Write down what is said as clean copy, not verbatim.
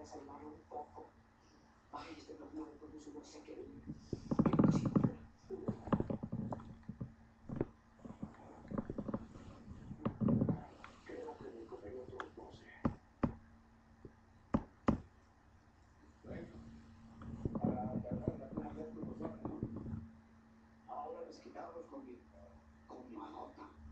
salvarlo un poco. Ay, este no puede con su bolsa que ven. Creo que me comeré otros 12. Bueno, para agarrar la playa con los ojos, ¿no? Ahora les quitamos con mi manota.